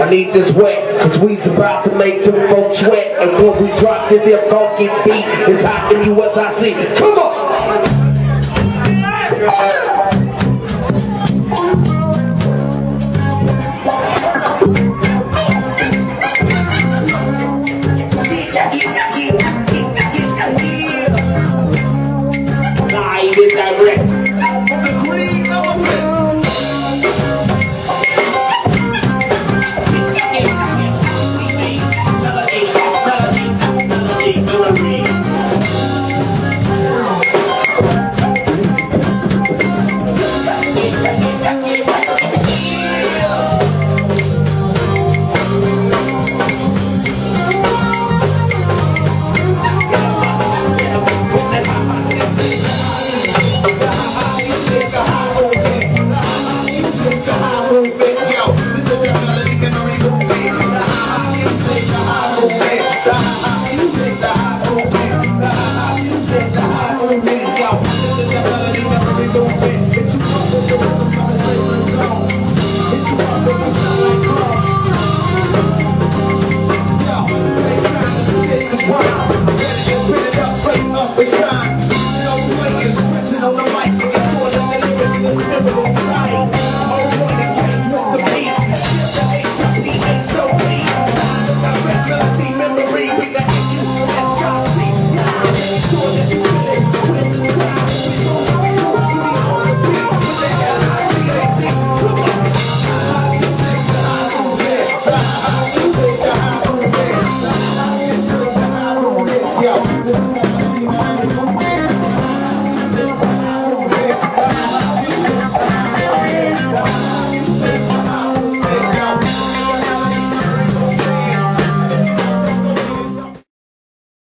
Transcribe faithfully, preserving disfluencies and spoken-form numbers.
I need this wet, cause we's about to make them folks sweat. And when we drop this here funky beat, it's hot in U S I C. Come on!